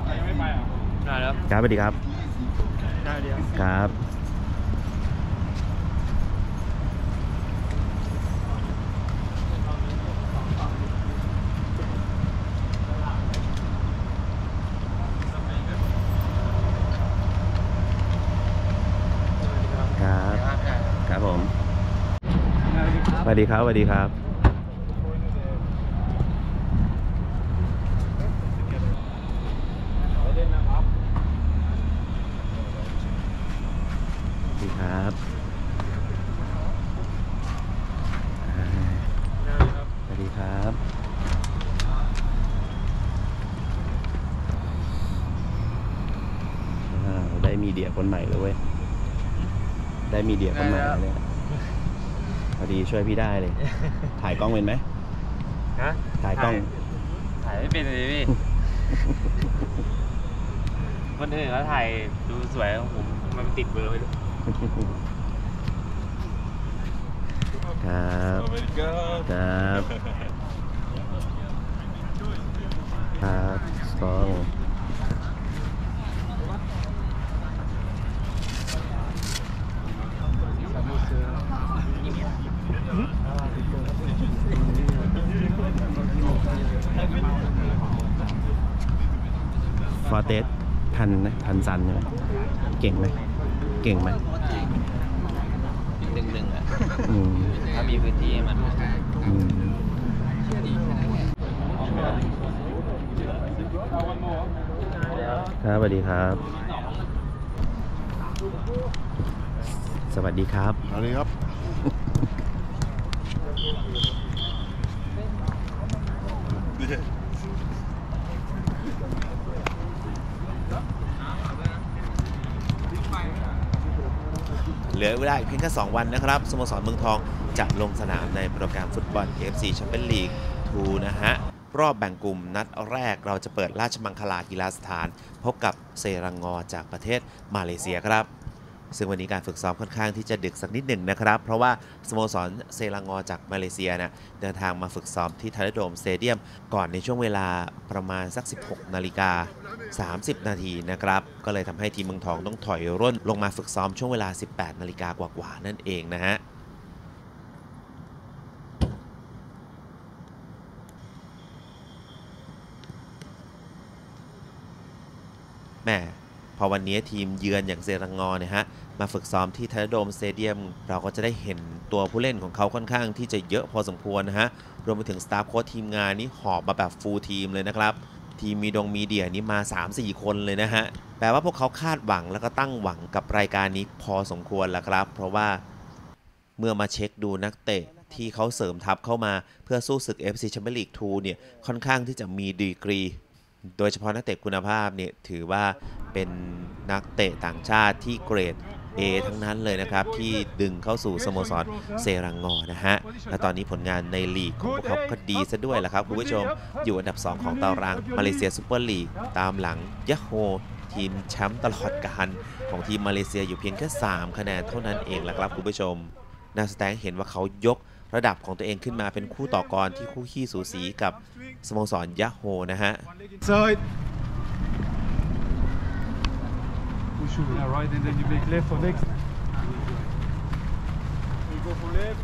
ยังไม่ไปอ่ะได้แล้วครับสวัสดีครับได้เดียวครับครับครับผมสวัสดีครับสวัสดีครับสวัสดีครับสวัสดีครับได้มีเดียคนใหม่เลยเว้ยได้มีเดียคนใหม่แล้วเนี่ยพอดีช่วยพี่ได้เลยถ่ายกล้องเป็นไหมฮะถ่ายกล้องถ่ายไม่เป็นเลยพี่คนอื่นเขาถ่ายดูสวยของผมมันติดเบอร์ไปด้วยครับครับครับสองฟอร์เตสพันซันใช่ไหมเก่งไหมเก่งไหมหนึ่งอ่ะถ้ามีพื้นที่มันครับสวัสดีครับสวัสดีครับสวัสดีครับเหลือเวลาอีกเพียงแค่2 วันนะครับสโมสรเมืองทองจะลงสนามในโปรแกรมฟุตบอล AFC Champions League 2 นะฮะรอบแบ่งกลุ่มนัดแรกเราจะเปิดราชมังคลากีฬาสถานพบกับเซรังงอจากประเทศมาเลเซียครับซึ่งวันนี้การฝึกซ้อมค่อนข้างที่จะดึกสักนิดหนึ่งนะครับเพราะว่าสโมสรเซรังงอจากมาเลเซียเนี่ยเดินทางมาฝึกซ้อมที่ทาร์โดมสเตเดียมก่อนในช่วงเวลาประมาณสัก 16:30 นาทีนะครับก็เลยทำให้ทีมเมืองทองต้องถอยร่นลงมาฝึกซ้อมช่วงเวลา 18 นาฬิกากว่าๆนั่นเองนะฮะแม่พอวันนี้ทีมเยือนอย่างเซรังงอเนี่ยฮะมาฝึกซ้อมที่ทาร์โดมสเตเดียมเราก็จะได้เห็นตัวผู้เล่นของเขาค่อนข้างที่จะเยอะพอสมควรนะฮะรวมไปถึงสตาฟโค้ชทีมงานนี่หอบมาแบบฟูลทีมเลยนะครับทีมมีเดียนี่มา 3-4 คนเลยนะฮะแปลว่าพวกเขาคาดหวังแล้วก็ตั้งหวังกับรายการนี้พอสมควรแล้วครับเพราะว่าเมื่อมาเช็คดูนักเตะที่เขาเสริมทัพเข้ามาเพื่อสู้ศึก FC Champions League 2 เนี่ยค่อนข้างที่จะมีดีกรีโดยเฉพาะนักเตะคุณภาพเนี่ยถือว่าเป็นนักเตะต่างชาติที่เกรด A ทั้งนั้นเลยนะครับที่ดึงเข้าสู่สโมสรเซรังงอนะฮะและตอนนี้ผลงานในลีกของพวกเขาก็ดีซะด้วยล่ะครับคุณผู้ชมอยู่อันดับ2ของตารางมาเลเซียซุปเปอร์ลีกตามหลังยะโฮทีมแชมป์ตลอดกาลของทีมมาเลเซียอยู่เพียงแค่3 คะแนนเท่านั้นเองล่ะครับคุณผู้ชมนาสแตงเห็นว่าเขายกระดับของตัวเองขึ้นมาเป็นคู่ต่อกรที่คู่ขี้สูสีกับสโมสรยะโฮนะฮะ push you right and then you make left for next. You go for left.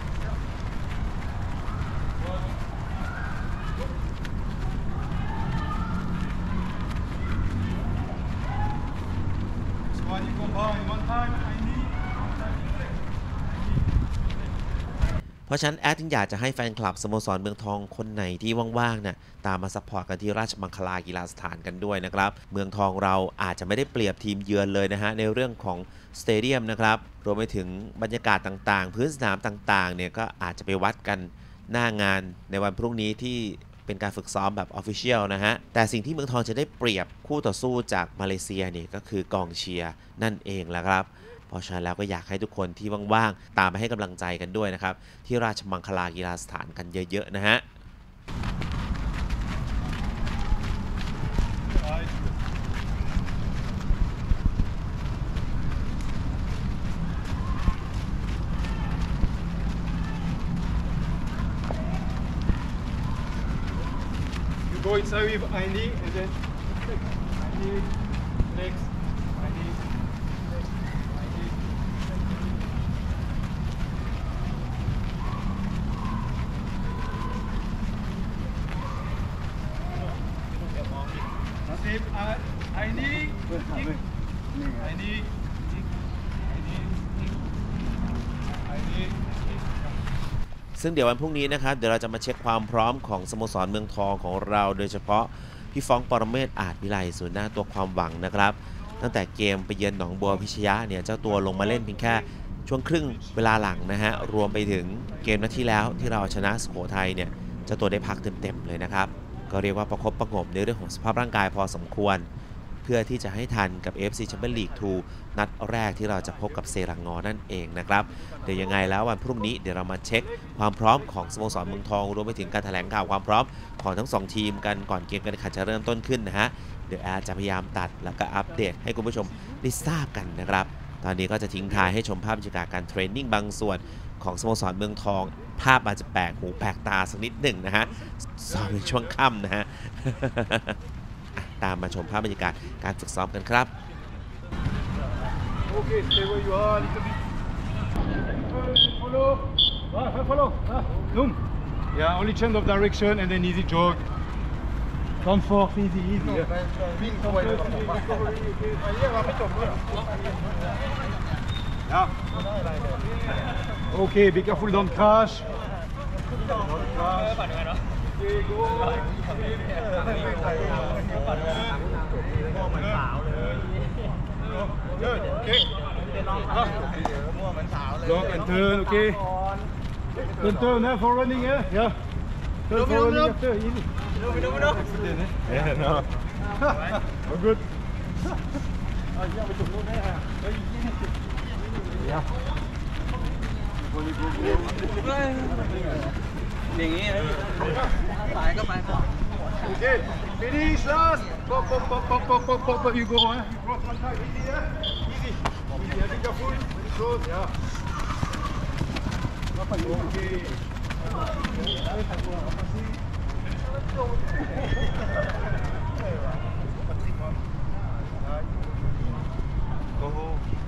Squad you combine one time. I need. เพราะฉะนั้นแอดจึงอยากจะให้แฟนคลับสโมสรเมืองทองคนไหนที่ว่างๆน่ะตามมาซัพพอร์ตกันที่ราชมังคลากีฬาสถานกันด้วยนะครับเมืองทองเราอาจจะไม่ได้เปรียบทีมเยือนเลยนะฮะในเรื่องของสเตเดียมนะครับรวมไปถึงบรรยากาศต่างๆพื้นสนามต่างๆเนี่ยก็อาจจะไปวัดกันหน้างานในวันพรุ่งนี้ที่เป็นการฝึกซ้อมแบบ Official นะฮะแต่สิ่งที่เมืองทองจะได้เปรียบคู่ต่อสู้จากมาเลเซียเนี่ยก็คือกองเชียร์นั่นเองแหละครับเพราะฉะนั้นแล้วก็อยากให้ทุกคนที่ว่างๆตามไปให้กำลังใจกันด้วยนะครับที่ราชมังคลากีฬาสถานกันเยอะๆนะฮะ You go inside with Aini and then need legs. I need legs. I need. Nasib, I need. I need. ซึ่งเดี๋ยววันพรุ่งนี้นะครับเดี๋ยวเราจะมาเช็คความพร้อมของสโมสรเมืองทองของเราโดยเฉพาะพี่ฟ้องปรเมศอาจวิไลศูนย์หน้าตัวความหวังนะครับตั้งแต่เกมไปเยือนหนองบัวพิชยะเนี่ยเจ้าตัวลงมาเล่นเพียงแค่ช่วงครึ่งเวลาหลังนะฮะรวมไปถึงเกมนัดที่แล้วที่เราชนะสุโขทัยเนี่ยเจ้าตัวได้พักเต็มๆเลยนะครับก็เรียกว่าประคบประหงมในเรื่องของสภาพร่างกายพอสมควรเพื่อที่จะให้ทันกับ AFC Champions League 2 นัดแรกที่เราจะพบกับเซรังงอนั่นเองนะครับเดี๋ยวยังไงแล้ววันพรุ่งนี้เดี๋ยวเรามาเช็คความพร้อมของสโมสรเมืองทองรวมไปถึงการแถลงข่าวความพร้อมของทั้ง2ทีมกันก่อนเกมการแข่งขันจะเริ่มต้นขึ้นนะฮะเดี๋ยวแอร์จะพยายามตัดแล้วก็อัปเดตให้คุณผู้ชมได้ทราบกันนะครับตอนนี้ก็จะทิ้งท้ายให้ชมภาพบรรยากาศการเทรนนิ่งบางส่วนของสโมสรเมืองทองภาพอาจจะแปลกหูแปลกตาสักนิดหนึ่งนะฮะซ้อมในช่วงค่ำนะฮะ ตามมาชมภาพบรรยากาศการฝึกซ้อมกันครับ Okay, stay where you are a little bit. Follow. Follow. Zoom. Yeah, only change of direction and then easy jog. Comfort, easy. Yeah. Okay, be careful, don't crash. Don't crash. Okay, go. Good. Okay. Lock and turn. Okay. Turn for running. Yeah. Turn for running after. Easy. Yeah. No. We're good. Yeah. อย่างนี้สายก็ไป Okay. Finish last. Pop. You go. You cross one time. Easy. Easy. Be careful. Close. Yeah. Okay. Go.